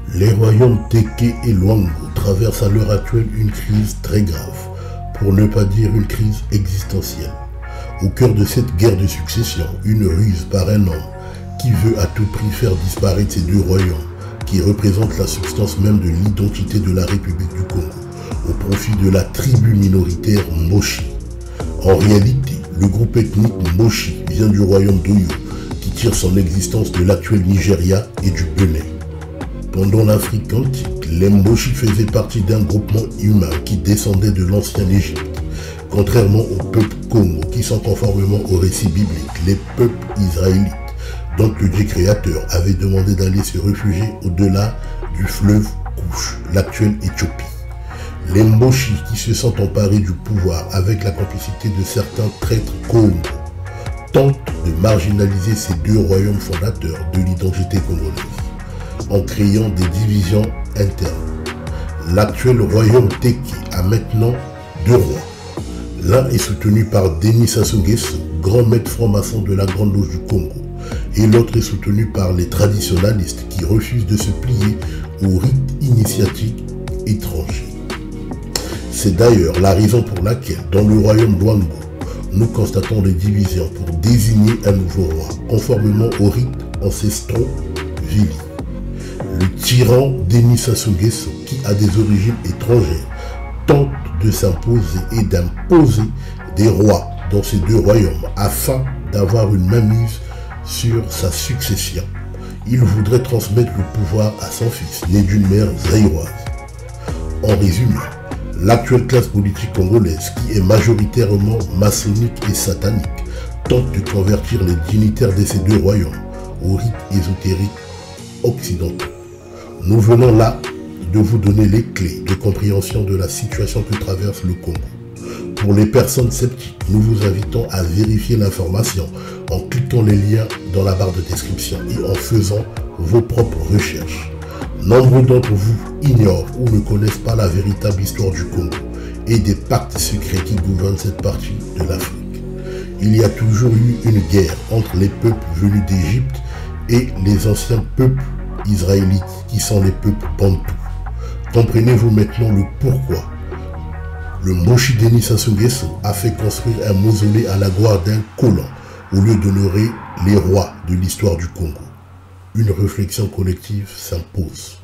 Les royaumes Teke et Luango traversent à l'heure actuelle une crise très grave, pour ne pas dire une crise existentielle. Au cœur de cette guerre de succession, une ruse par un homme qui veut à tout prix faire disparaître ces deux royaumes, qui représentent la substance même de l'identité de la République du Congo, au profit de la tribu minoritaire Moshi. En réalité, le groupe ethnique Moshi vient du royaume d'Oyo, qui tire son existence de l'actuel Nigeria et du Bénin. Pendant l'Afrique antique, les Moshi faisaient partie d'un groupement humain qui descendait de l'ancienne Égypte. Contrairement aux peuples Congo, qui sont conformément au récit biblique, les peuples israélites, dont le Dieu créateur avait demandé d'aller se réfugier au-delà du fleuve Kouch, l'actuelle Éthiopie. Les Moshi, qui se sont emparés du pouvoir avec la complicité de certains traîtres Congo, tentent de marginaliser ces deux royaumes fondateurs de l'identité congolaise, en créant des divisions internes. L'actuel royaume Teke a maintenant deux rois. L'un est soutenu par Denis Sassou Nguesso, grand maître franc-maçon de la Grande Loge du Congo, et l'autre est soutenu par les traditionalistes qui refusent de se plier aux rites initiatiques étrangers. C'est d'ailleurs la raison pour laquelle, dans le royaume Luango, nous constatons des divisions pour désigner un nouveau roi, conformément aux rites ancestraux Vili. Le tyran Denis Sassou Nguesso, qui a des origines étrangères, tente de s'imposer et d'imposer des rois dans ces deux royaumes afin d'avoir une mainmise sur sa succession. Il voudrait transmettre le pouvoir à son fils, né d'une mère zaïroise. En résumé, l'actuelle classe politique congolaise, qui est majoritairement maçonnique et satanique, tente de convertir les dignitaires de ces deux royaumes aux rites ésotériques occidentaux. Nous venons là de vous donner les clés de compréhension de la situation que traverse le Congo. Pour les personnes sceptiques, nous vous invitons à vérifier l'information en cliquant les liens dans la barre de description et en faisant vos propres recherches. Nombreux d'entre vous ignorent ou ne connaissent pas la véritable histoire du Congo et des pactes secrets qui gouvernent cette partie de l'Afrique. Il y a toujours eu une guerre entre les peuples venus d'Égypte et les anciens peuples israélites qui sont les peuples bantous. Comprenez-vous maintenant le pourquoi le Moshi Denis Sassou Nguesso a fait construire un mausolée à la gloire d'un colon au lieu d'honorer les rois de l'histoire du Congo. Une réflexion collective s'impose.